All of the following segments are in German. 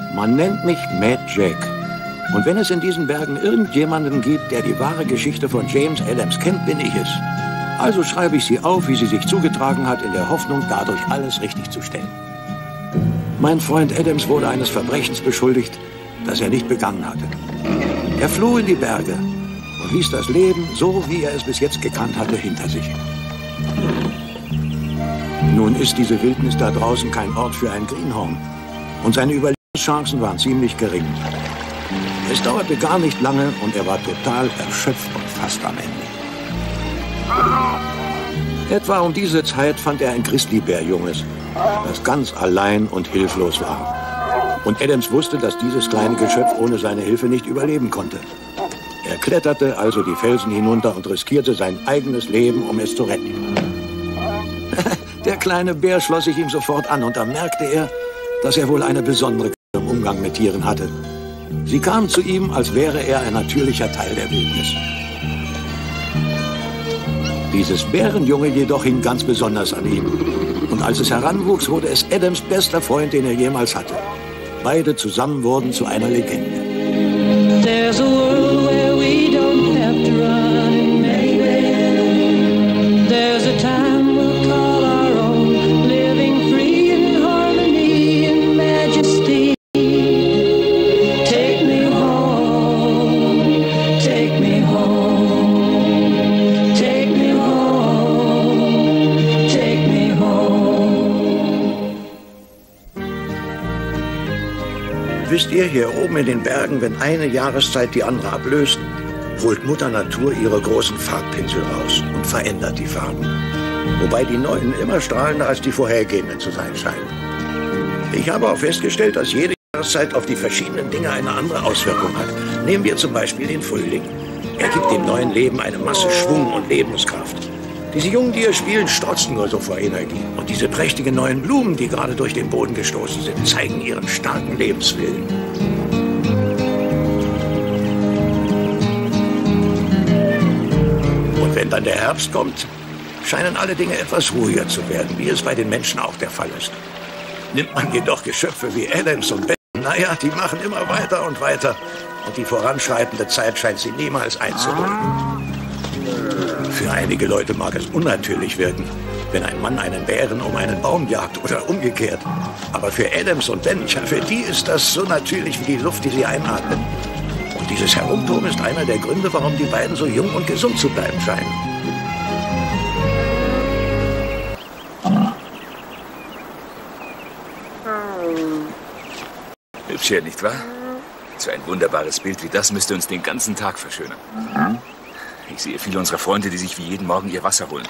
Man nennt mich Mad Jack. Und wenn es in diesen Bergen irgendjemanden gibt, der die wahre Geschichte von James Adams kennt, bin ich es. Also schreibe ich sie auf, wie sie sich zugetragen hat, in der Hoffnung, dadurch alles richtig zu stellen. Mein Freund Adams wurde eines Verbrechens beschuldigt, das er nicht begangen hatte. Er floh in die Berge und ließ das Leben, so wie er es bis jetzt gekannt hatte, hinter sich. Nun ist diese Wildnis da draußen kein Ort für ein Greenhorn. Und seine Überlebenschancen waren ziemlich gering. Es dauerte gar nicht lange und er war total erschöpft und fast am Ende. Etwa um diese Zeit fand er ein Grizzlybärjunges, das ganz allein und hilflos war. Und Adams wusste, dass dieses kleine Geschöpf ohne seine Hilfe nicht überleben konnte. Er kletterte also die Felsen hinunter und riskierte sein eigenes Leben, um es zu retten. Der kleine Bär schloss sich ihm sofort an und da merkte er, dass er wohl eine besondere Gabe im Umgang mit Tieren hatte. Sie kam zu ihm, als wäre er ein natürlicher Teil der Wildnis. Dieses Bärenjunge jedoch hing ganz besonders an ihm. Und als es heranwuchs, wurde es Adams bester Freund, den er jemals hatte. Beide zusammen wurden zu einer Legende. There's a world where we don't have to run, maybe. There's a time we'll call our own, living free in harmony and majesty. Take me home, take me home, take me home, take me home. Wisst ihr, hier oben in den Bergen, wenn eine Jahreszeit die andere ablöst, holt Mutter Natur ihre großen Farbpinsel raus und verändert die Farben. Wobei die neuen immer strahlender als die vorhergehenden zu sein scheinen. Ich habe auch festgestellt, dass jede Jahreszeit auf die verschiedenen Dinge eine andere Auswirkung hat. Nehmen wir zum Beispiel den Frühling. Er gibt dem neuen Leben eine Masse Schwung und Lebenskraft. Diese jungen, die hier spielen, strotzen nur so vor Energie. Und diese prächtigen neuen Blumen, die gerade durch den Boden gestoßen sind, zeigen ihren starken Lebenswillen. Und wenn dann der Herbst kommt, scheinen alle Dinge etwas ruhiger zu werden, wie es bei den Menschen auch der Fall ist. Nimmt man jedoch Geschöpfe wie Adams und Ben, naja, die machen immer weiter und weiter. Und die voranschreitende Zeit scheint sie niemals einzuholen. Für einige Leute mag es unnatürlich wirken, wenn ein Mann einen Bären um einen Baum jagt oder umgekehrt. Aber für Adams und Ben, für die ist das so natürlich wie die Luft, die sie einatmen. Und dieses Herumtoben ist einer der Gründe, warum die beiden so jung und gesund zu bleiben scheinen. Hübsch hier, nicht wahr? So ein wunderbares Bild wie das müsste uns den ganzen Tag verschönern. Ich sehe viele unserer Freunde, die sich wie jeden Morgen ihr Wasser holen.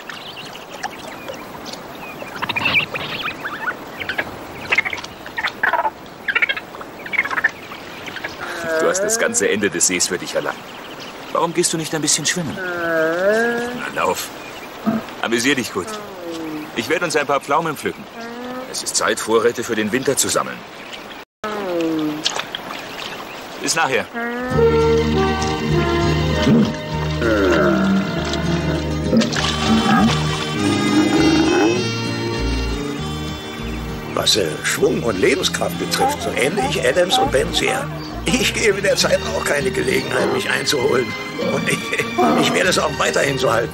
Du hast das ganze Ende des Sees für dich allein. Warum gehst du nicht ein bisschen schwimmen? Na, lauf. Amüsier dich gut. Ich werde uns ein paar Pflaumen pflücken. Es ist Zeit, Vorräte für den Winter zu sammeln. Bis nachher. Was Schwung und Lebenskraft betrifft, so ähnle ich Adams und Ben sehr. Ich gebe der Zeit auch keine Gelegenheit, mich einzuholen. Und ich werde es auch weiterhin so halten.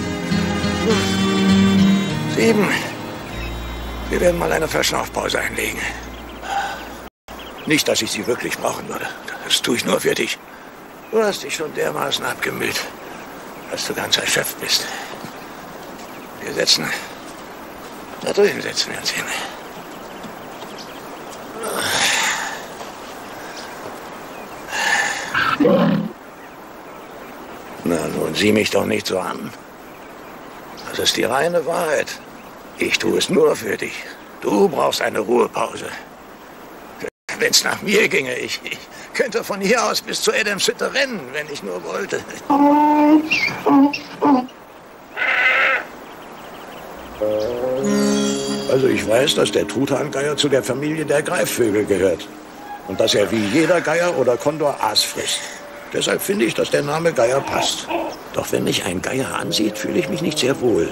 7. Wir werden mal eine Verschnaufpause einlegen. Nicht, dass ich sie wirklich brauchen würde. Das tue ich nur für dich. Du hast dich schon dermaßen abgemüht, dass du ganz erschöpft bist. Da drüben setzen wir uns hin. Na, nun sieh mich doch nicht so an. Das ist die reine Wahrheit. Ich tue es nur für dich. Du brauchst eine Ruhepause. Wenn es nach mir ginge, ich könnte von hier aus bis zu Adams Hütte rennen, wenn ich nur wollte. Also ich weiß, dass der Truthahngeier zu der Familie der Greifvögel gehört. Und dass er wie jeder Geier oder Kondor Aas frisst. Deshalb finde ich, dass der Name Geier passt. Doch wenn mich ein Geier ansieht, fühle ich mich nicht sehr wohl.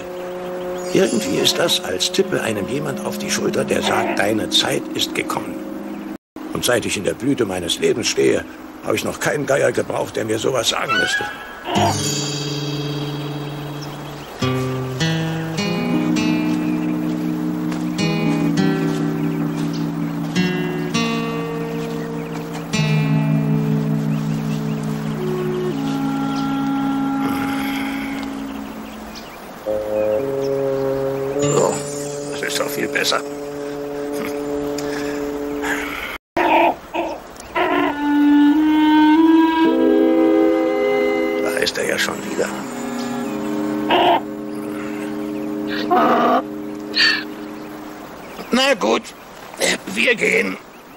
Irgendwie ist das, als tippe einem jemand auf die Schulter, der sagt, deine Zeit ist gekommen. Und seit ich in der Blüte meines Lebens stehe, habe ich noch keinen Geier gebraucht, der mir sowas sagen müsste. So, das ist doch viel besser. Ist er ja schon wieder. Na gut, wir gehen.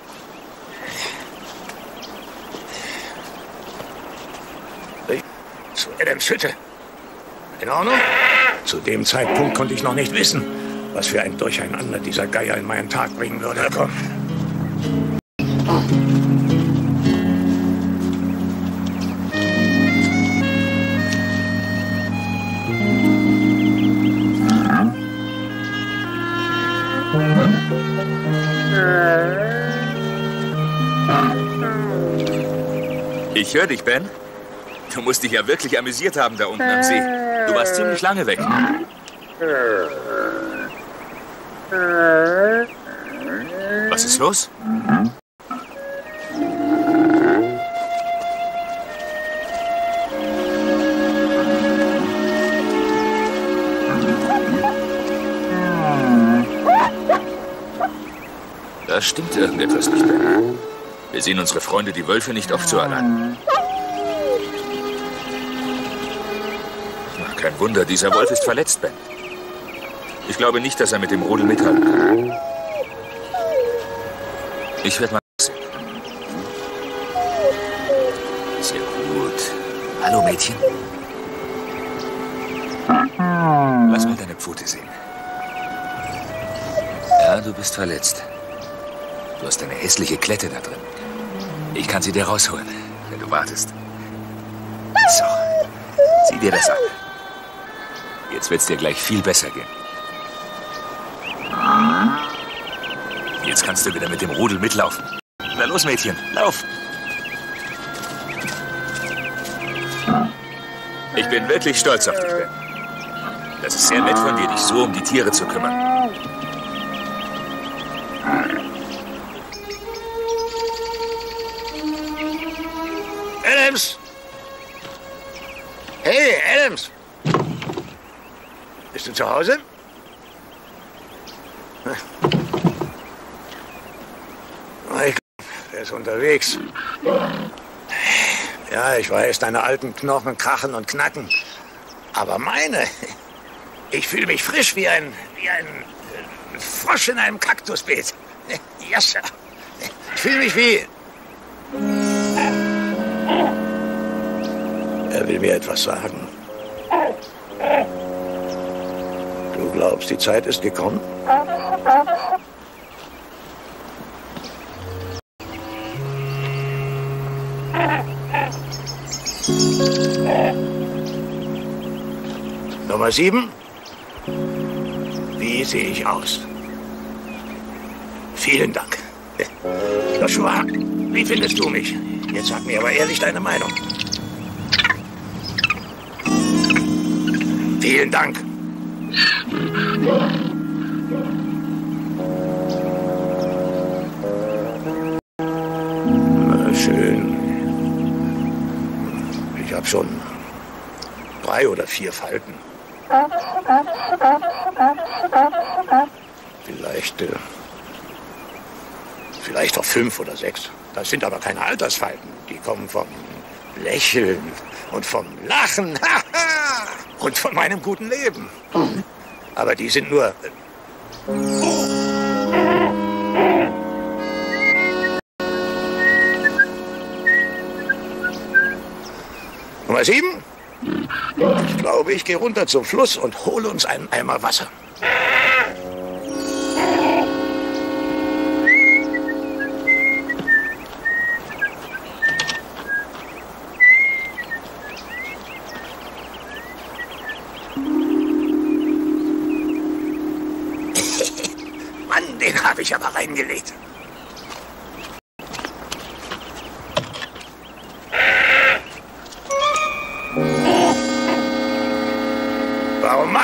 Zu Adams Hütte. In Ordnung? Zu dem Zeitpunkt konnte ich noch nicht wissen, was für ein Durcheinander dieser Geier in meinen Tag bringen würde. Komm. Ich höre dich, Ben. Du musst dich ja wirklich amüsiert haben da unten am See. Du warst ziemlich lange weg. Was ist los? Da stimmt irgendetwas nicht, Ben. Wir sehen unsere Freunde, die Wölfe, nicht oft so allein. Ach, kein Wunder, dieser Wolf ist verletzt, Ben. Ich glaube nicht, dass er mit dem Rudel mithalten kann. Ich werde mal sehen. Sehr gut. Hallo, Mädchen. Lass mal deine Pfote sehen. Ja, du bist verletzt. Du hast eine hässliche Klette da drin. Ich kann sie dir rausholen, wenn du wartest. So, sieh dir das an. Jetzt wird's dir gleich viel besser gehen. Jetzt kannst du wieder mit dem Rudel mitlaufen. Na los, Mädchen, lauf! Ich bin wirklich stolz auf dich, Ben. Das ist sehr nett von dir, dich so um die Tiere zu kümmern. Adams! Hey, Adams! Bist du zu Hause? Er ist unterwegs. Ja, ich weiß, deine alten Knochen krachen und knacken. Aber meine, ich fühle mich frisch wie ein Frosch in einem Kaktusbeet. Ja, Sir. Ich fühle mich wie... Er will mir etwas sagen. Du glaubst, die Zeit ist gekommen? Nummer 7. Wie sehe ich aus? Vielen Dank. Joshua, wie findest du mich? Jetzt sag mir aber ehrlich deine Meinung. Vielen Dank. Na schön. Ich habe schon 3 oder 4 Falten. Vielleicht auch 5 oder 6. Das sind aber keine Altersfalten. Die kommen vom Lächeln und vom Lachen und von meinem guten Leben. Aber die sind nur... Nummer 7. Ich glaube, ich gehe runter zum Fluss und hole uns einen Eimer Wasser. Mann, den habe ich aber reingelegt.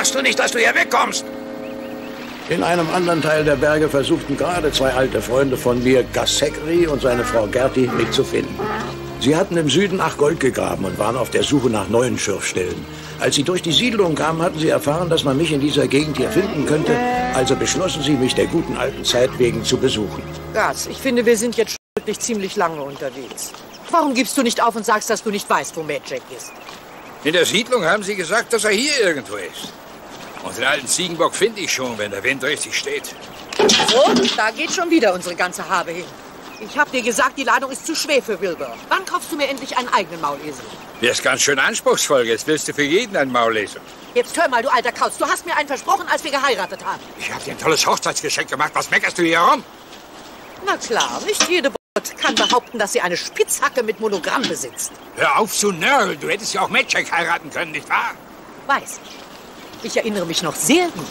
Machst du nicht, dass du hier wegkommst? In einem anderen Teil der Berge versuchten gerade zwei alte Freunde von mir, Gus Zachary und seine Frau Gertie, mich zu finden. Sie hatten im Süden nach Gold gegraben und waren auf der Suche nach neuen Schürfstellen. Als sie durch die Siedlung kamen, hatten sie erfahren, dass man mich in dieser Gegend hier finden könnte. Also beschlossen sie, mich der guten alten Zeit wegen zu besuchen. Gus, ich finde, wir sind jetzt wirklich ziemlich lange unterwegs. Warum gibst du nicht auf und sagst, dass du nicht weißt, wo Mad Jack ist? In der Siedlung haben sie gesagt, dass er hier irgendwo ist. Und den alten Ziegenbock finde ich schon, wenn der Wind richtig steht. So, da geht schon wieder unsere ganze Habe hin. Ich hab dir gesagt, die Ladung ist zu schwer für Wilbur. Wann kaufst du mir endlich einen eigenen Maulesel? Der ist ganz schön anspruchsvoll. Jetzt willst du für jeden einen Maulesel. Jetzt hör mal, du alter Kauz. Du hast mir einen versprochen, als wir geheiratet haben. Ich habe dir ein tolles Hochzeitsgeschenk gemacht. Was meckerst du hier rum? Na klar, nicht jede Braut kann behaupten, dass sie eine Spitzhacke mit Monogramm besitzt. Hör auf zu nörgeln. Du hättest ja auch Mad Jack heiraten können, nicht wahr? Weiß ich. Ich erinnere mich noch sehr gut.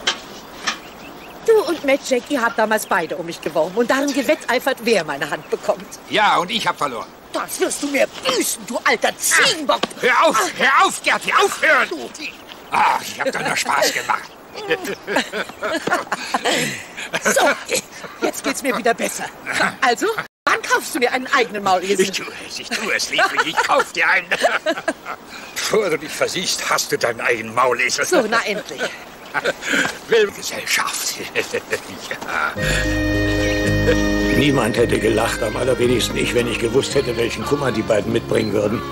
Du und Mad Jack, ihr habt damals beide um mich geworben und darin gewetteifert, wer meine Hand bekommt. Ja, und ich habe verloren. Das wirst du mir büßen, du alter Ziegenbock. Hör auf, Gertie, aufhören! Ach, ich habe doch nur Spaß gemacht. So, jetzt geht's mir wieder besser. Also, wann kaufst du mir einen eigenen Maulesel? Ich tue es, Liebling, ich kauf dir einen. Bevor du dich versiehst, hast du deinen eigenen Maulesel. So, na endlich. Willgesellschaft. Ja. Niemand hätte gelacht, am allerwenigsten ich, wenn ich gewusst hätte, welchen Kummer die beiden mitbringen würden.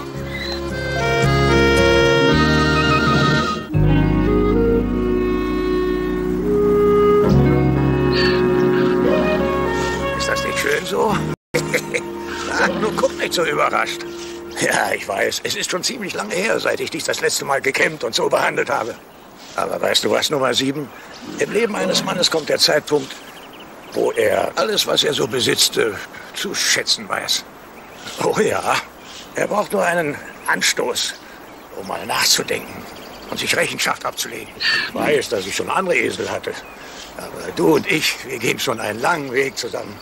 Ist das nicht schön so? Sag, nun guck nicht so überrascht. Ja, ich weiß, es ist schon ziemlich lange her, seit ich dich das letzte Mal gekämmt und so behandelt habe. Aber weißt du was, Nummer 7? Im Leben eines Mannes kommt der Zeitpunkt, wo er alles, was er so besitzt, zu schätzen weiß. Oh ja, er braucht nur einen Anstoß, um mal nachzudenken und sich Rechenschaft abzulegen. Ich weiß, dass ich schon andere Esel hatte. Aber du und ich, wir gehen schon einen langen Weg zusammen.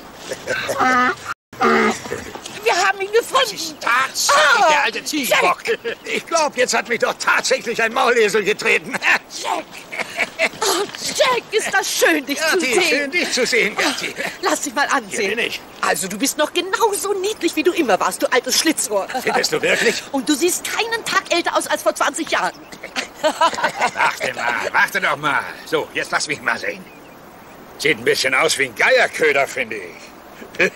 Wir haben ihn gefunden. Das ist tatsächlich der alte Ziegenbock. Ich glaube, jetzt hat mich doch tatsächlich ein Maulesel getreten. Jack! Oh, Jack, ist das schön, dich zu Gertie, sehen. schön, dich zu sehen, Gertie. Lass dich mal ansehen. Hier bin ich. Also, du bist noch genauso niedlich, wie du immer warst, du altes Schlitzohr. Findest du wirklich? Und du siehst keinen Tag älter aus als vor 20 Jahren. Warte doch mal. So, jetzt lass mich mal sehen. Sieht ein bisschen aus wie ein Geierköder, finde ich.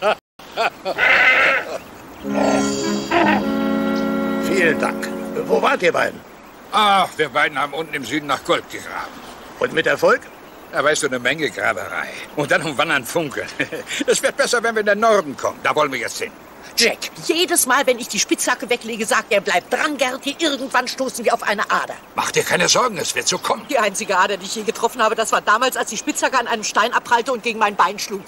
Vielen Dank. Wo wart ihr beiden? Ach, wir beiden haben unten im Süden nach Gold gegraben. Und mit Erfolg? Da weißt du, eine Menge Graberei. Und dann umwandern Funkeln. Es wird besser, wenn wir in den Norden kommen. Da wollen wir jetzt hin. Jack, jedes Mal, wenn ich die Spitzhacke weglege, sagt er, bleib dran, Gertie. Irgendwann stoßen wir auf eine Ader. Mach dir keine Sorgen, es wird so kommen. Die einzige Ader, die ich je getroffen habe, das war damals, als die Spitzhacke an einem Stein abprallte und gegen mein Bein schlug.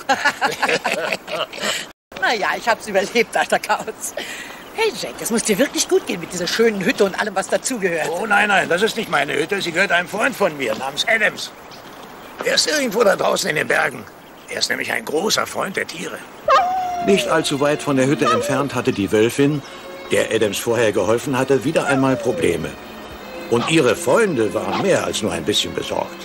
Naja, ich hab's überlebt, alter Kauz. Hey, Jack, es muss dir wirklich gut gehen mit dieser schönen Hütte und allem, was dazugehört. Oh nein, nein, das ist nicht meine Hütte. Sie gehört einem Freund von mir namens Adams. Er ist irgendwo da draußen in den Bergen. Er ist nämlich ein großer Freund der Tiere. Nicht allzu weit von der Hütte entfernt hatte die Wölfin, der Adams vorher geholfen hatte, wieder einmal Probleme. Und ihre Freunde waren mehr als nur ein bisschen besorgt.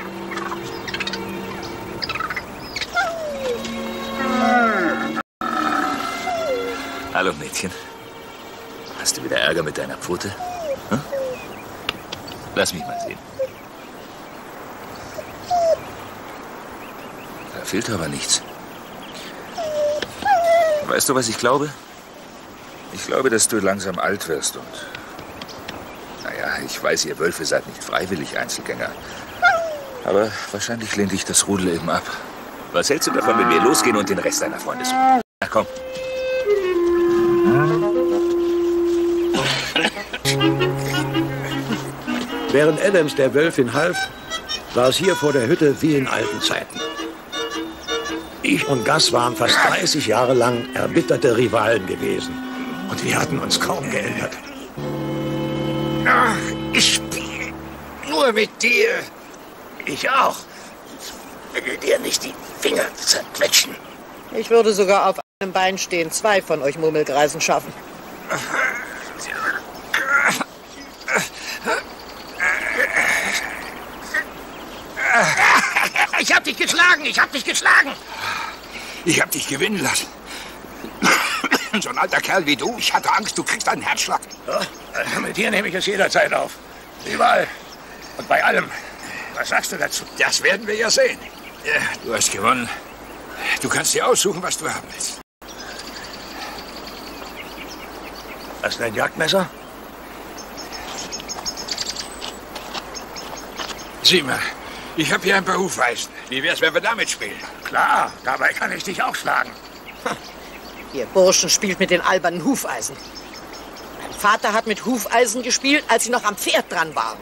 Hallo, Mädchen. Hast du wieder Ärger mit deiner Pfote? Hm? Lass mich mal sehen. Da fehlt aber nichts. Weißt du, was ich glaube? Ich glaube, dass du langsam alt wirst und... Naja, ich weiß, ihr Wölfe seid nicht freiwillig Einzelgänger. Aber wahrscheinlich lehnt dich das Rudel eben ab. Was hältst du davon, wenn wir losgehen und den Rest deiner Freunde suchen? Na komm. Während Adams der Wölfin half, war es hier vor der Hütte wie in alten Zeiten. Ich und Gus waren fast 30 Jahre lang erbitterte Rivalen gewesen. Und wir hatten uns kaum geändert. Ach, ich spiele nur mit dir. Ich auch. Ich will dir nicht die Finger zerquetschen. Ich würde sogar auf einem Bein stehen, 2 von euch Murmelgreisen schaffen. geschlagen. Ich hab dich geschlagen. Ich hab dich gewinnen lassen. So ein alter Kerl wie du, ich hatte Angst, du kriegst einen Herzschlag. Ja, mit dir nehme ich es jederzeit auf. Überall. Und bei allem. Was sagst du dazu? Das werden wir ja sehen. Ja, du hast gewonnen. Du kannst dir aussuchen, was du haben willst. Hast du ein Jagdmesser? Sieh mal, ich habe hier ein paar Hufeisen. Wie wär's, wenn wir damit spielen? Klar, dabei kann ich dich auch schlagen. Ihr Burschen spielt mit den albernen Hufeisen. Mein Vater hat mit Hufeisen gespielt, als sie noch am Pferd dran waren.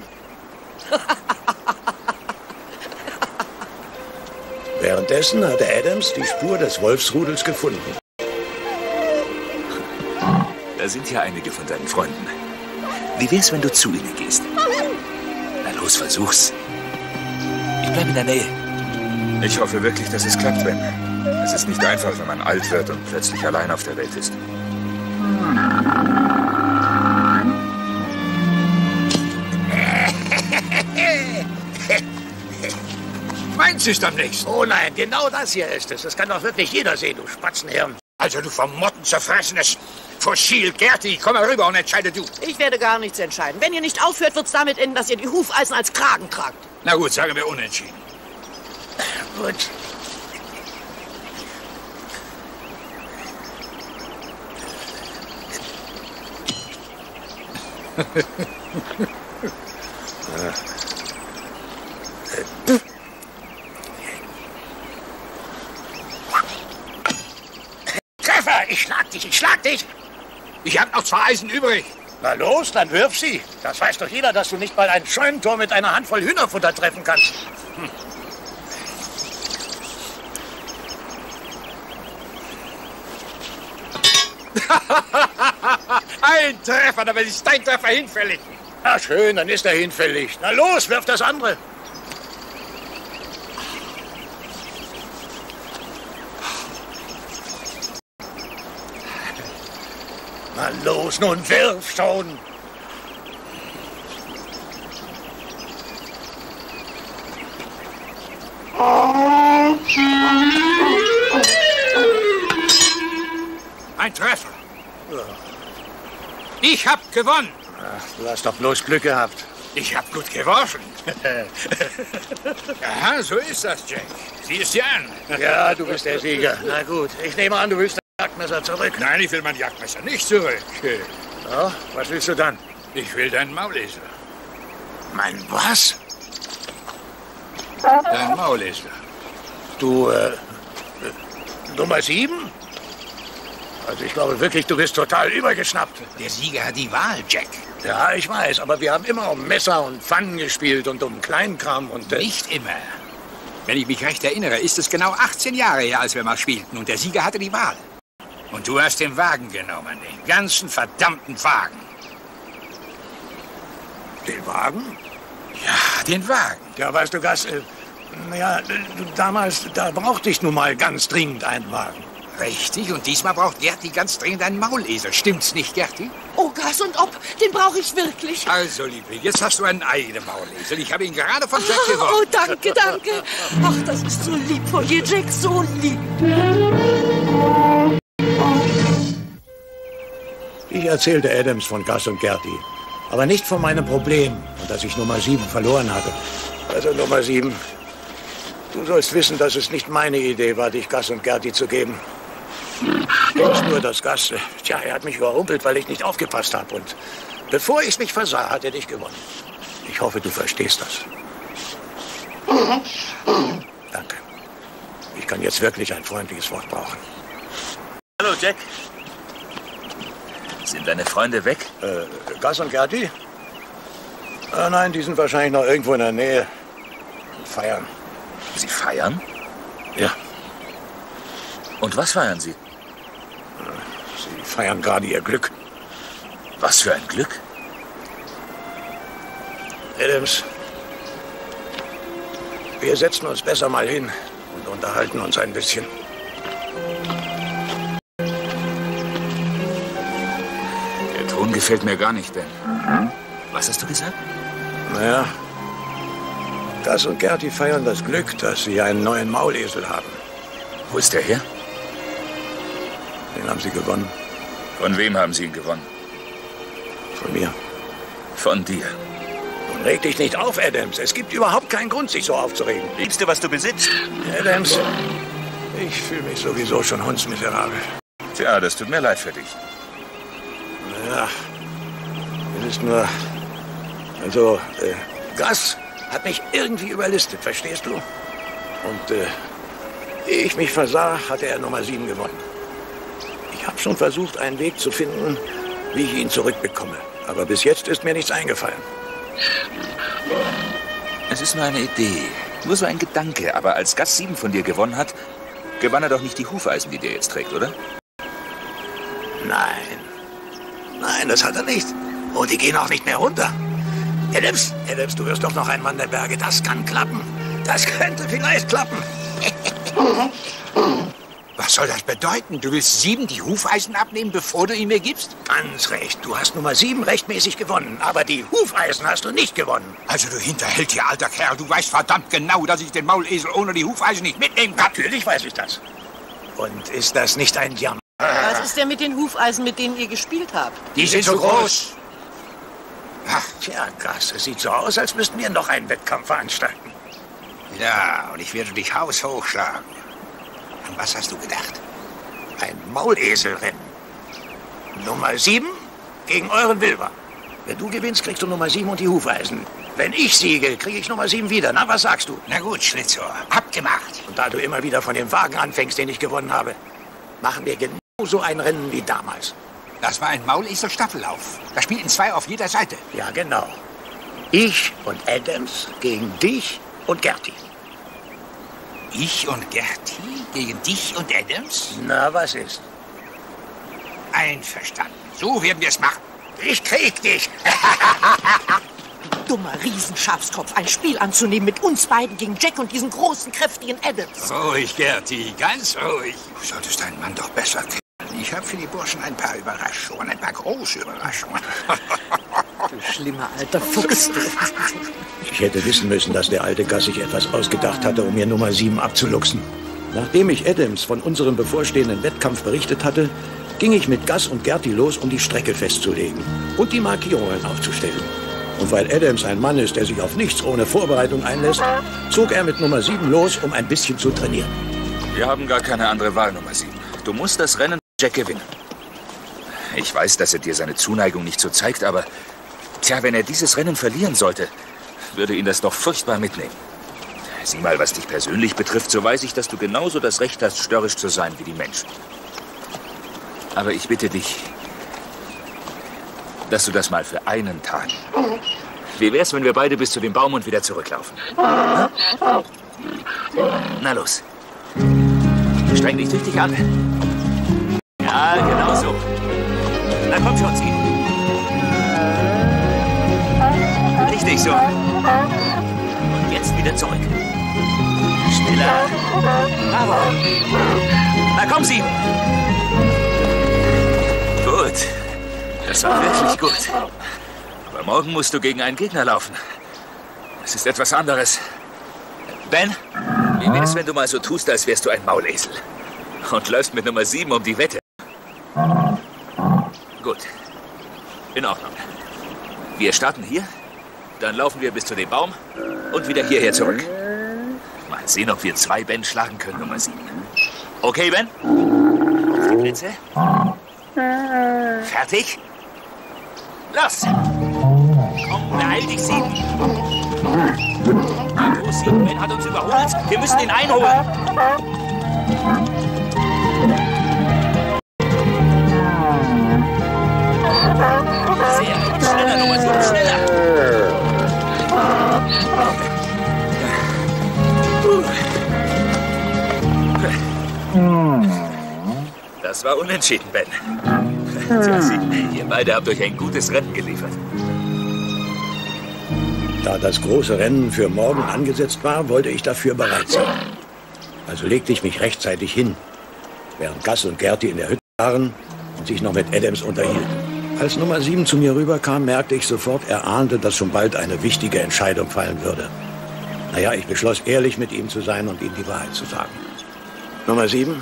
Währenddessen hatte Adams die Spur des Wolfsrudels gefunden. Da sind ja einige von deinen Freunden. Wie wär's, wenn du zu ihnen gehst? Na los, versuch's. Ich bleib in der Nähe. Ich hoffe wirklich, dass es klappt, Ben. Es ist nicht einfach, wenn man alt wird und plötzlich allein auf der Welt ist. Meins ist am nächsten. Oh nein, genau das hier ist es. Das kann doch wirklich jeder sehen, du Spatzenhirn. Also du vermotten zerfressenes Fossil. Gerti, komm mal rüber und entscheide du. Ich werde gar nichts entscheiden. Wenn ihr nicht aufhört, wird's damit enden, dass ihr die Hufeisen als Kragen tragt. Na gut, sagen wir unentschieden. Gut. Treffer! Ich schlag dich, ich schlag dich! Ich hab noch 2 Eisen übrig. Na los, dann wirf sie. Das weiß doch jeder, dass du nicht mal ein Scheunentor mit einer Handvoll Hühnerfutter treffen kannst. Ein Treffer, aber ist dein Treffer hinfällig. Na schön, dann ist er hinfällig. Na los, wirf das andere. Na los, nun wirf schon. Ein Treffer. Ich hab gewonnen. Ach, du hast doch bloß Glück gehabt. Ich hab gut geworfen. Aha, so ist das, Jack. Sieh es dir an. Ja, du bist der Sieger. Na gut, ich nehme an, du willst das Jagdmesser zurück. Nein, ich will mein Jagdmesser nicht zurück. Ja, was willst du dann? Ich will deinen Maulesel. Mein was? Dein Maulesel. Du, Nummer 7? Also ich glaube wirklich, du bist total übergeschnappt. Der Sieger hat die Wahl, Jack. Ja, ich weiß, aber wir haben immer um Messer und Pfannen gespielt und um Kleinkram und... Nicht immer. Wenn ich mich recht erinnere, ist es genau 18 Jahre her, als wir mal spielten. Und der Sieger hatte die Wahl. Und du hast den Wagen genommen. Den ganzen verdammten Wagen. Den Wagen? Ja, den Wagen. Ja, weißt du, Gas, damals, da brauchte ich nun mal ganz dringend einen Wagen. Richtig, und diesmal braucht Gerti ganz dringend einen Maulesel. Stimmt's nicht, Gerti? Oh, Gas und Ob, den brauche ich wirklich. Also, Liebling, jetzt hast du einen eigenen Maulesel. Ich habe ihn gerade von Jack Oh, gewonnen. danke, danke. Ach, das ist so lieb von dir, Jack, so lieb. Ich erzählte Adams von Gas und Gerti, aber nicht von meinem Problem und dass ich Nummer 7 verloren hatte. Also Nummer 7, du sollst wissen, dass es nicht meine Idee war, dich Gas und Gerti zu geben. Denkst nur, dass Gas, er hat mich überrumpelt, weil ich nicht aufgepasst habe. Und bevor ich mich versah, hat er dich gewonnen. Ich hoffe, du verstehst das. Danke. Ich kann jetzt wirklich ein freundliches Wort brauchen. Hallo, Jack. Sind deine Freunde weg? Gas und Gerti? Nein, die sind wahrscheinlich noch irgendwo in der Nähe. Feiern. Sie feiern? Ja, Und was feiern sie? sie feiern gerade ihr Glück. Was für ein Glück? Adams, wir setzen uns besser mal hin und unterhalten uns ein bisschen. Der Ton gefällt mir gar nicht, Ben. Was hast du gesagt? Naja, Gus und Gertie feiern das Glück, dass sie einen neuen Maulesel haben. Wo ist der her? Den haben sie gewonnen. Von wem haben Sie ihn gewonnen? Von mir. Von dir. Und reg dich nicht auf, Adams. Es gibt überhaupt keinen Grund, sich so aufzuregen. Liebste, was du besitzt? Adams, ich fühle mich sowieso schon hundsmiserabel. Tja, das tut mir leid für dich. Ja, es ist nur... Also, Gus hat mich irgendwie überlistet, verstehst du? Und, ehe ich mich versah, hatte er Nummer 7 gewonnen. Ich habe schon versucht, einen Weg zu finden, wie ich ihn zurückbekomme. Aber bis jetzt ist mir nichts eingefallen. Es ist nur eine Idee. Nur so ein Gedanke. Aber als Gus 7 von dir gewonnen hat, gewann er doch nicht die Hufeisen, die der jetzt trägt, oder? Nein. Nein, das hat er nicht. Und die gehen auch nicht mehr runter. Adams, du wirst doch noch ein Mann der Berge. Das kann klappen. Das könnte vielleicht klappen. Was soll das bedeuten? Du willst 7 die Hufeisen abnehmen, bevor du ihn mir gibst? Ganz recht. Du hast Nummer 7 rechtmäßig gewonnen. Aber die Hufeisen hast du nicht gewonnen. Also du Hinterhältiger alter Kerl, du weißt verdammt genau, dass ich den Maulesel ohne die Hufeisen nicht mitnehmen kann. Natürlich weiß ich das. Und ist das nicht ein Jammer? Was ist denn mit den Hufeisen, mit denen ihr gespielt habt? Die sind zu groß. Tja, Gus, es sieht so aus, als müssten wir noch einen Wettkampf veranstalten. Ja, und ich werde dich haushoch schlagen. An was hast du gedacht? Ein Mauleselrennen. Nummer 7 gegen euren Wilber. Wenn du gewinnst, kriegst du Nummer 7 und die Hufeisen. Wenn ich siege, kriege ich Nummer 7 wieder. Na, was sagst du? Na gut, Schlitzohr, abgemacht. Und da du immer wieder von dem Wagen anfängst, den ich gewonnen habe, machen wir genauso ein Rennen wie damals. Das war ein Maulesel-Staffellauf. Da spielten 2 auf jeder Seite. Ja, genau. Ich und Adams gegen dich und Gertie. Ich und Gertie gegen dich und Adams? Na, was ist? Einverstanden. So werden wir es machen. Ich krieg dich. Dummer Riesenschafskopf, ein Spiel anzunehmen mit uns beiden gegen Jack und diesen großen, kräftigen Adams. Ruhig, Gertie, ganz ruhig. Du solltest deinen Mann doch besser kennen. Ich habe für die Burschen ein paar Überraschungen, ein paar große Überraschungen. Du schlimmer alter Fuchs, du. Ich hätte wissen müssen, dass der alte Gus sich etwas ausgedacht hatte, um mir Nummer 7 abzuluxen. Nachdem ich Adams von unserem bevorstehenden Wettkampf berichtet hatte, ging ich mit Gus und Gertie los, um die Strecke festzulegen und die Markierungen aufzustellen. Und weil Adams ein Mann ist, der sich auf nichts ohne Vorbereitung einlässt, zog er mit Nummer 7 los, um ein bisschen zu trainieren. Wir haben gar keine andere Wahl, Nummer 7. Du musst das Rennen Jack gewinnen. Ich weiß, dass er dir seine Zuneigung nicht so zeigt, aber... Tja, wenn er dieses Rennen verlieren sollte, würde ihn das doch furchtbar mitnehmen. Sieh mal, was dich persönlich betrifft, so weiß ich, dass du genauso das Recht hast, störrisch zu sein wie die Menschen. Aber ich bitte dich, dass du das mal für einen Tag... Wie wär's, wenn wir beide bis zu dem Baum und wieder zurücklaufen? Na, na los. Streng dich tüchtig an. Ja, genau so. Na komm schon, Sie. Richtig so. Und jetzt wieder zurück. Schneller. Bravo. Na komm, Sie. Gut. Das war wirklich gut. Aber morgen musst du gegen einen Gegner laufen. Das ist etwas anderes. Ben, wie wär's, wenn du mal so tust, als wärst du ein Maulesel? Und läufst mit Nummer 7 um die Wette. Gut. In Ordnung. Wir starten hier, dann laufen wir bis zu dem Baum und wieder hierher zurück. Mal sehen, ob wir 2 Ben schlagen können, Nummer 7. Okay, Ben? Blitze? Fertig? Los! Komm, beeil dich, 7. Los, 7, Ben hat uns überholt. Wir müssen ihn einholen. Sehr gut. Schneller, Nummer 7, schneller. Das war unentschieden, Ben. Tja, ihr beide habt euch ein gutes Rennen geliefert. Da das große Rennen für morgen angesetzt war, wollte ich dafür bereit sein. Also legte ich mich rechtzeitig hin, während Gus und Gertie in der Hütte waren und sich noch mit Adams unterhielten. Als Nummer 7 zu mir rüberkam, merkte ich sofort, er ahnte, dass schon bald eine wichtige Entscheidung fallen würde. Naja, ich beschloss, ehrlich mit ihm zu sein und ihm die Wahrheit zu sagen. Nummer 7.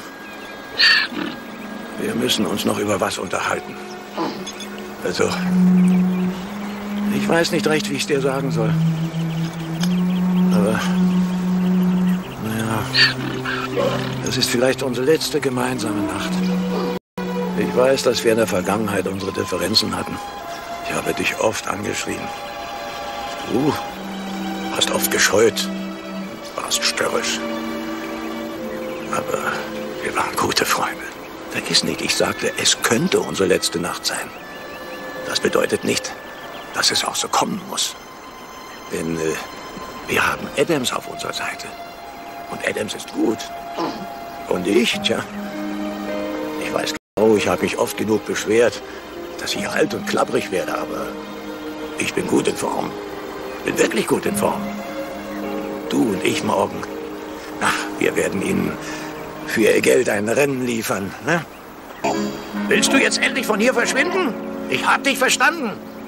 Wir müssen uns noch über was unterhalten. Also, ich weiß nicht recht, wie ich es dir sagen soll. Aber, naja, das ist vielleicht unsere letzte gemeinsame Nacht. Ich weiß, dass wir in der Vergangenheit unsere Differenzen hatten. Ich habe dich oft angeschrien. Du hast oft gescheut, warst störrisch. Aber wir waren gute Freunde. Vergiss nicht, ich sagte, es könnte unsere letzte Nacht sein. Das bedeutet nicht, dass es auch so kommen muss. Denn wir haben Adams auf unserer Seite. Und Adams ist gut. Und ich, tja, ich weiß genau, ich habe mich oft genug beschwert, dass ich alt und klapprig werde, aber ich bin gut in Form. Bin wirklich gut in Form. Du und ich morgen. Ach, wir werden Ihnen für Ihr Geld ein Rennen liefern, ne? Willst du jetzt endlich von hier verschwinden? Ich hab dich verstanden.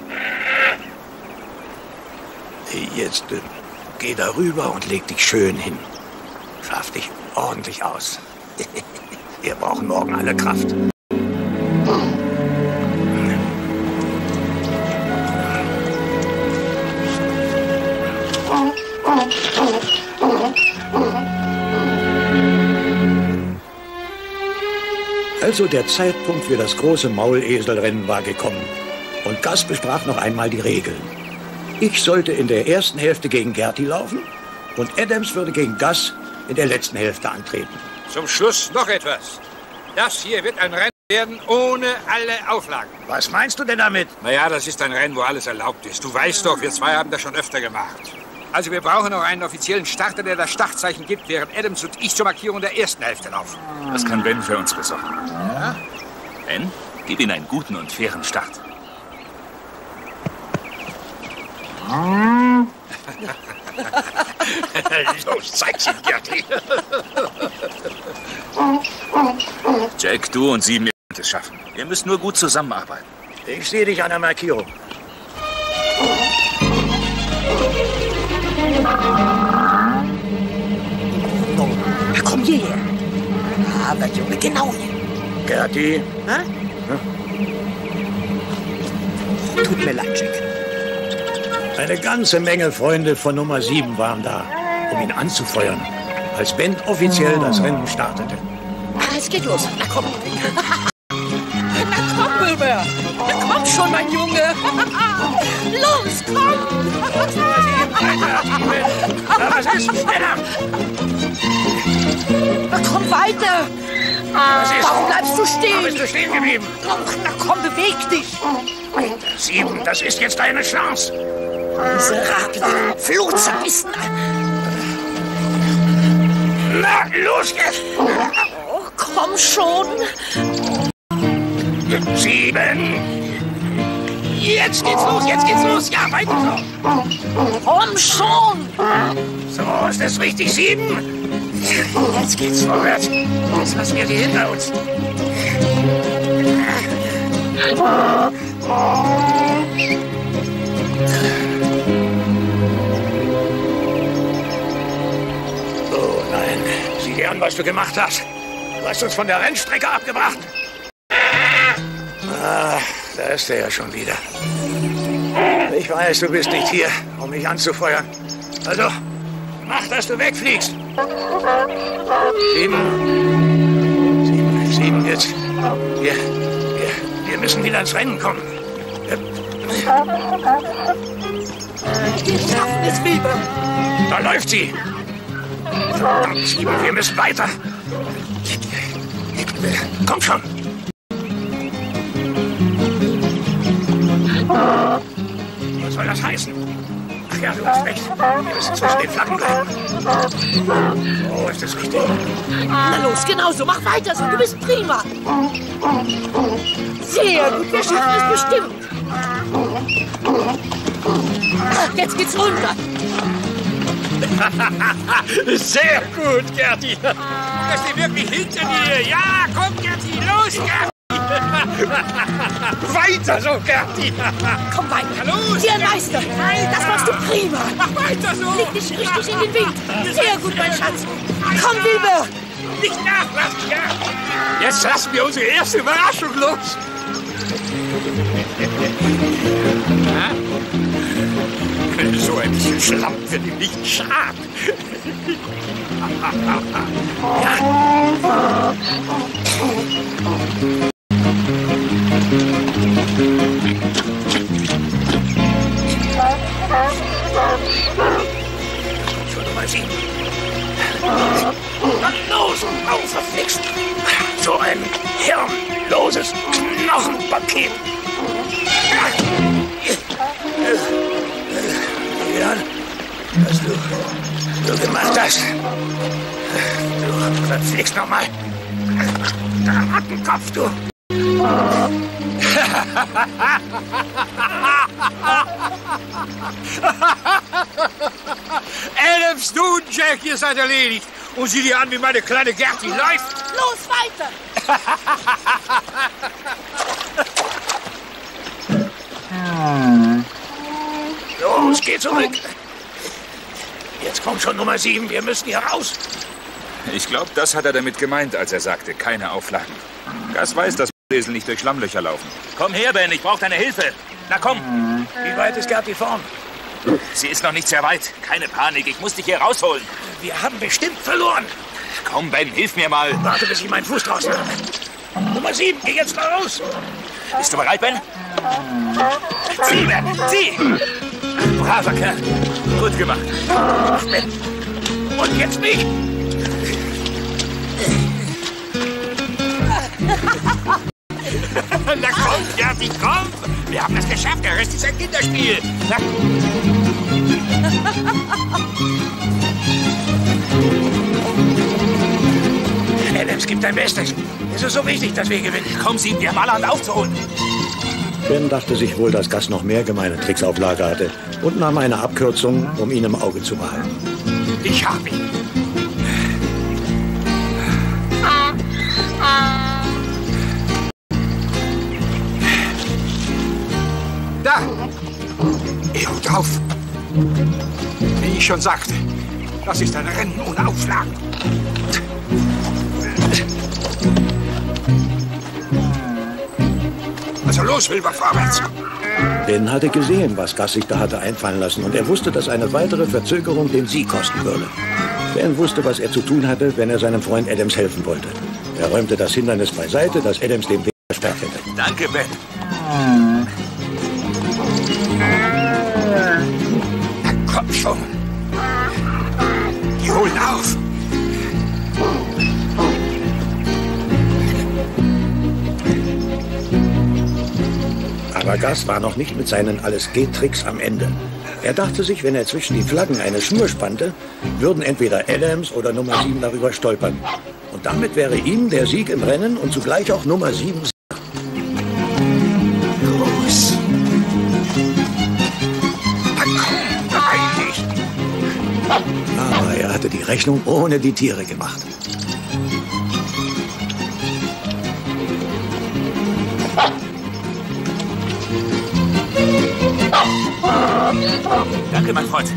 Jetzt geh darüber und leg dich schön hin. Schlaf dich ordentlich aus. Wir brauchen morgen alle Kraft. Also der Zeitpunkt für das große Mauleselrennen war gekommen. Und Gus besprach noch einmal die Regeln. Ich sollte in der ersten Hälfte gegen Gertie laufen und Adams würde gegen Gus in der letzten Hälfte antreten. Zum Schluss noch etwas. Das hier wird ein Rennen werden ohne alle Auflagen. Was meinst du denn damit? Naja, das ist ein Rennen, wo alles erlaubt ist. Du weißt doch, wir zwei haben das schon öfter gemacht. Also wir brauchen noch einen offiziellen Starter, der das Startzeichen gibt, während Adams und ich zur Markierung der ersten Hälfte laufen. Das kann Ben für uns besorgen. Ja? Ben, gib ihm einen guten und fairen Start. Los, zeig's ihm, Gertie. Jack, du und 7 könnt es schaffen. Wir müssen nur gut zusammenarbeiten. Ich sehe dich an der Markierung. Na, komm hierher. Aber Junge, genau hier. Gertie. Hä? Tut mir leid, Jack. Eine ganze Menge Freunde von Nummer 7 waren da, um ihn anzufeuern, als Ben offiziell das Rennen startete. Es geht los. Na komm. Na komm, Wilbur. Na komm schon, mein Junge. Los, komm. Was ist? Schneller! Na komm weiter. Was ist? Warum bleibst du Warum stehen? bist du stehen geblieben? Na komm, beweg dich. 7, das ist jetzt deine Chance. Miserable Flohzerbissen. Na, los jetzt! Oh, komm schon. 7! Jetzt geht's los, ja, weiter so. Komm schon. So, ist das richtig, 7? Jetzt geht's vorwärts. Jetzt lassen wir die hinter uns. Oh nein, sieh dir an, was du gemacht hast. Du hast uns von der Rennstrecke abgebracht. Ah, da ist er ja schon wieder. Ich weiß, du bist nicht hier, um mich anzufeuern. Also, mach, dass du wegfliegst. 7, jetzt. Wir müssen wieder ins Rennen kommen. Jetzt, Wilbur. Da läuft sie. Verdammt, 7, wir müssen weiter. Komm schon. Was soll das heißen? Ach ja, du hast recht. Wir müssen zwischen den Flaggen bleiben. Oh, ist das richtig? Na los, genau so. Mach weiter so. Du bist prima. Sehr gut. Wir schaffen es bestimmt. Jetzt geht's runter. Sehr gut, Gertie. Das ist wirklich hinter dir. Ja, komm, Gertie, los, Gertie. weiter so, Gerti. Komm weiter. Los. Dir Meister. Das machst du prima. Mach weiter so. Leg dich richtig in den Wind. Sehr gut, mein Schatz. Komm, Wilbur. Nicht nachlassen, ja. Jetzt lassen wir unsere erste Überraschung los. So ein bisschen Schlamm wird ihm nicht schaden. Schon mal sehen. Los, auf, verflixt. So ein hirnloses Knochenpaket. Jan, was du gemacht hast. Du verflixt nochmal. Rattenkopf, du. Adams, du und Jack, ihr seid erledigt. Und sieh dir an, wie meine kleine Gerti läuft. Los, weiter. Los, geh zurück. Jetzt kommt schon Nummer 7. Wir müssen hier raus. Ich glaube, das hat er damit gemeint, als er sagte, keine Auflagen. Gas weiß, dass Esel nicht durch Schlammlöcher laufen. Komm her, Ben, ich brauche deine Hilfe. Na komm. Wie weit ist Gerti vorn? Sie ist noch nicht sehr weit. Keine Panik, ich muss dich hier rausholen. Wir haben bestimmt verloren. Komm, Ben, hilf mir mal. Warte, bis ich meinen Fuß draußen habe. Nummer 7, geh jetzt mal raus. Bist du bereit, Ben? Sieh, Ben, sieh! Braver Kerl. Gut gemacht. Ben. Und jetzt nicht. Na komm, Gerti, komm. Wir haben es geschafft. Der Rest ist ein Kinderspiel. Na. Adams, gib dein Bestes. Es ist so wichtig, dass wir gewinnen. Komm, Sie, wir haben allerhand aufzuholen. Ben dachte sich wohl, dass Gus noch mehr gemeine Tricks auf Lager hatte und nahm eine Abkürzung, um ihn im Auge zu behalten. Ich hab ihn. Da! Er hört auf. Wie ich schon sagte, das ist ein Rennen ohne Auflagen. Also los, Wilbur, vorwärts. Ben hatte gesehen, was Gus sich da hatte einfallen lassen, und er wusste, dass eine weitere Verzögerung den Sieg kosten würde. Ben wusste, was er zu tun hatte, wenn er seinem Freund Adams helfen wollte. Er räumte das Hindernis beiseite, das Adams dem Weg versperrt hätte. Danke, Ben. Na komm schon. Die holen auf. Aber Gus war noch nicht mit seinen Alles-Geht-Tricks am Ende. Er dachte sich, wenn er zwischen die Flaggen eine Schnur spannte, würden entweder Adams oder Nummer 7 darüber stolpern. Und damit wäre ihm der Sieg im Rennen und zugleich auch Nummer 7 sicher. Los. Na komm, beeil dich. Aber er hatte die Rechnung ohne die Tiere gemacht. Danke, mein Freund.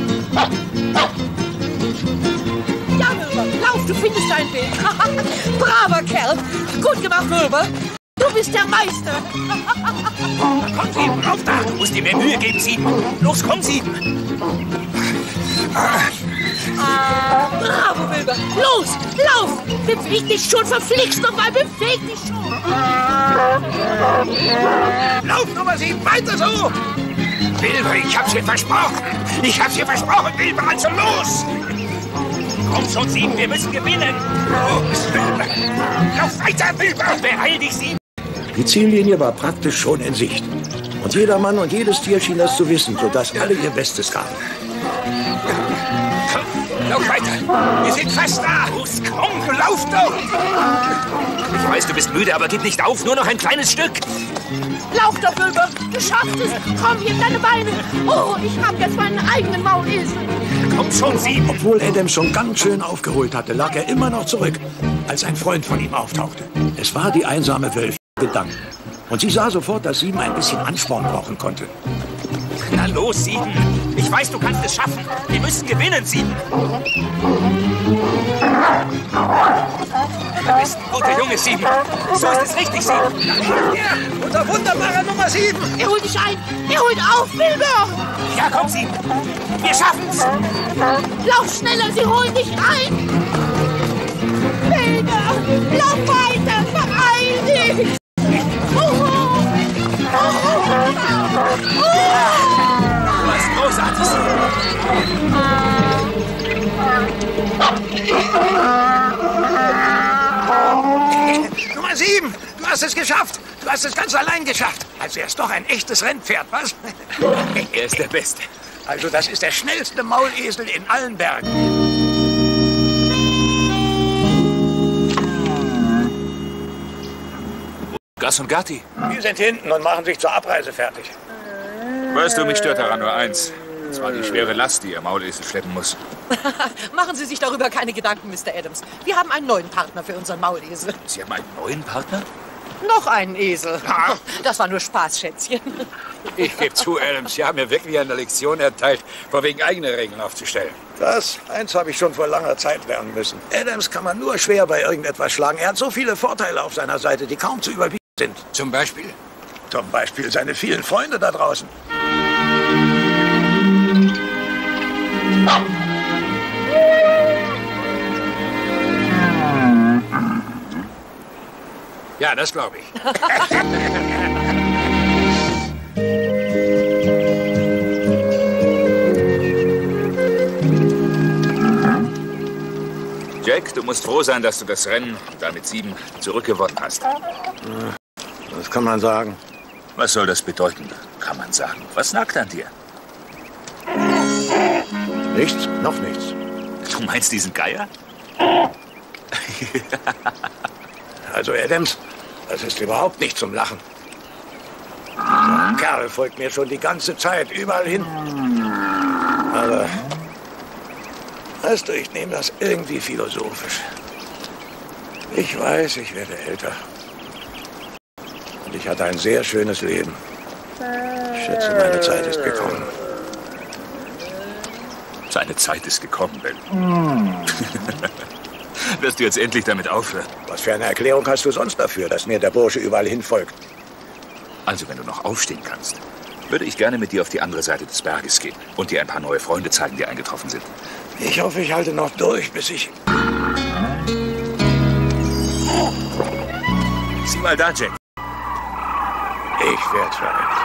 Ja, Wilbur, lauf, du findest deinen Weg. Braver Kerl. Gut gemacht, Wilbur. Du bist der Meister. Komm, Sieben, rauf da. Du musst dir mehr Mühe geben, Sieben. Los, komm, Sieben. Bravo, Wilbur. Los, lauf. Beweg dich schon, verflixt nochmal. Beweg dich schon. Lauf, Nummer 7, weiter so. Wilbur, ich hab's dir versprochen. Ich hab's dir versprochen, Wilbur, also los. Komm schon, Sieben, wir müssen gewinnen. Los, Wilbur. Lauf weiter, Wilbur. Beeil dich, Sieben. Die Ziellinie war praktisch schon in Sicht. Und jeder Mann und jedes Tier schien das zu wissen, sodass alle ihr Bestes gaben. Komm, lauf weiter. Wir sind fast da. Los, komm, lauf doch. Ich weiß, du bist müde, aber gib nicht auf. Nur noch ein kleines Stück. Lauf doch, Wilbur. Du schaffst es. Komm, heb deine Beine. Oh, ich hab jetzt meinen eigenen Maulesel. Komm schon, Sieben. Obwohl Adams schon ganz schön aufgeholt hatte, lag er immer noch zurück, als ein Freund von ihm auftauchte. Es war die einsame Wölfin Gedanken. Und sie sah sofort, dass Sieben ein bisschen Ansporn brauchen konnte. Na los, Sieben. Ich weiß, du kannst es schaffen. Wir müssen gewinnen, Sieben. Du bist ein guter Junge, Sieben. So ist es richtig, Sieben. Ja, unser wunderbarer Nummer 7. Er holt dich ein. Er holt auf, Wilbur. Ja, komm, Sieben. Wir schaffen's. Lauf schneller, sie holen dich ein. Wilbur, lauf weiter, beeil dich. Was Großartiges. Nummer 7, du hast es geschafft. Du hast es ganz allein geschafft. Also er ist doch ein echtes Rennpferd, was? Er ist der Beste. Also das ist der schnellste Maulesel in allen Bergen. Gus und Gatti. Die sind hinten und machen sich zur Abreise fertig. Weißt du, mich stört daran nur eins. Und zwar die schwere Last, die ihr Maulesel schleppen muss. Machen Sie sich darüber keine Gedanken, Mr. Adams. Wir haben einen neuen Partner für unseren Maulesel. Sie haben einen neuen Partner? Noch einen Esel. Das war nur Spaß, Schätzchen. Ich gebe zu, Adams, Sie haben mir wirklich eine Lektion erteilt, vor wegen eigene Regeln aufzustellen. Eins habe ich schon vor langer Zeit lernen müssen. Adams kann man nur schwer bei irgendetwas schlagen. Er hat so viele Vorteile auf seiner Seite, die kaum zu überbieten sind. Zum Beispiel? Zum Beispiel seine vielen Freunde da draußen. Ja, das glaube ich. Jack, du musst froh sein, dass du das Rennen und damit 7 zurückgewonnen hast. Das kann man sagen. Was soll das bedeuten, kann man sagen? Was nagt an dir? Nichts, noch nichts. Du meinst diesen Geier? Also Adams, das ist überhaupt nicht zum Lachen. Der Kerl folgt mir schon die ganze Zeit, überall hin. Aber, weißt du, ich nehme das irgendwie philosophisch. Ich weiß, ich werde älter. Und ich hatte ein sehr schönes Leben. Ich schätze, meine Zeit ist gekommen. Seine Zeit ist gekommen, Ben. Wirst du jetzt endlich damit aufhören? Was für eine Erklärung hast du sonst dafür, dass mir der Bursche überall hin folgt? Also, wenn du noch aufstehen kannst, würde ich gerne mit dir auf die andere Seite des Berges gehen und dir ein paar neue Freunde zeigen, die eingetroffen sind. Ich hoffe, ich halte noch durch, bis ich... Sieh mal da, Jack. Ich werde verrückt.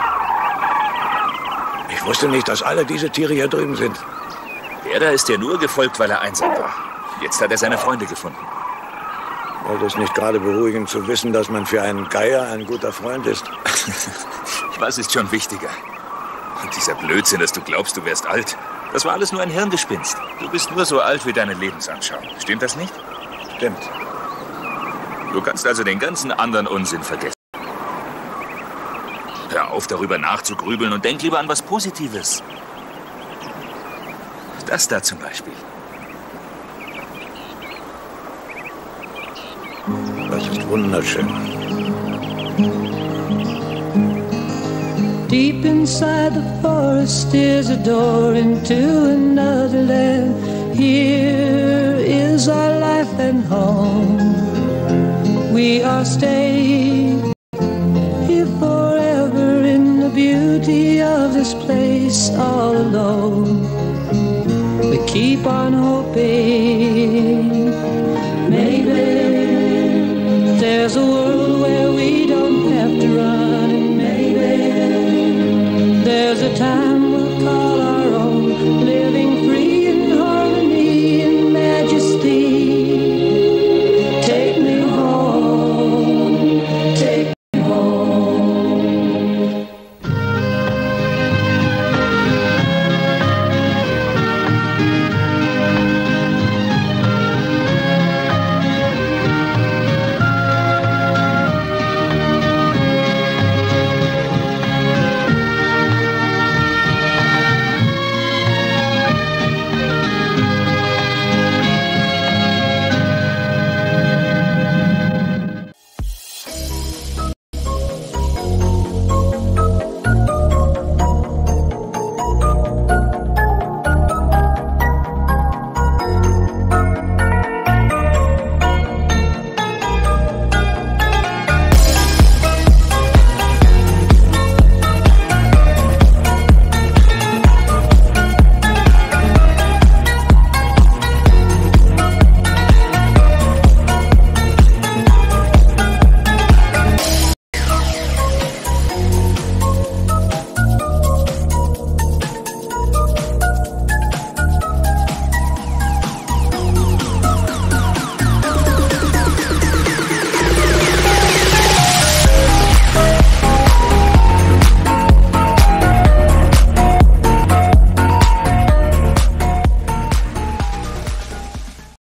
Ich wusste nicht, dass alle diese Tiere hier drüben sind. Der da ist dir nur gefolgt, weil er einsam war. Jetzt hat er seine Freunde gefunden. Es ist nicht gerade beruhigend zu wissen, dass man für einen Geier ein guter Freund ist. Was ist schon wichtiger? Und dieser Blödsinn, dass du glaubst, du wärst alt, das war alles nur ein Hirngespinst. Du bist nur so alt wie deine Lebensanschauung. Stimmt das nicht? Stimmt. Du kannst also den ganzen anderen Unsinn vergessen. Hör auf, darüber nachzugrübeln und denk lieber an was Positives. Das da zum Beispiel. Das ist wunderschön. Deep inside the forest is a door into another land. Here is our life and home. We are staying here forever in the beauty of this place all alone. We keep on hoping maybe there's a world where we don't have to run. Maybe there's a time we'll call our